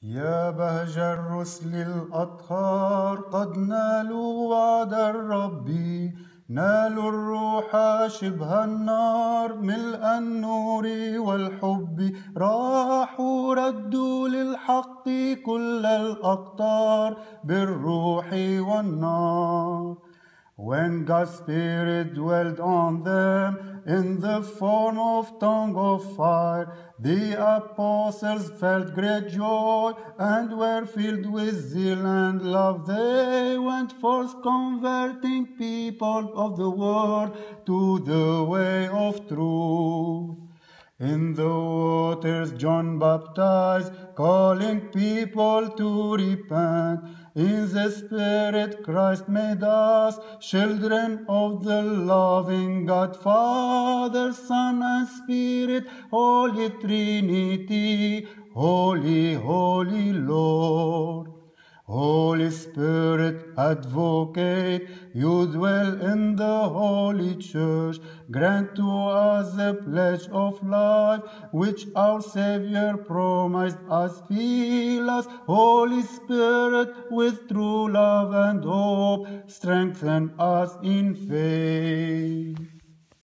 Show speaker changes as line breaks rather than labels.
يا بهج الرسل الأطهار قد نالوا وعد الرب، نالوا الروح شبه النار ملء النور والحب، راحوا ردوا للحق كل الأقطار بالروح والنار. When God's Spirit dwelled on them in the form of tongue of fire, the apostles felt great joy and were filled with zeal and love. They went forth converting people of the world to the way of truth. In the waters John baptized, calling people to repent. In the Spirit Christ made us children of the loving God, Father, Son, and Spirit, Holy Trinity, Holy, Holy Lord. Holy Spirit, Advocate, you dwell in the Holy Church. Grant to us the pledge of life which our Savior promised us. Fill us, Holy Spirit, with true love and hope. Strengthen us in faith.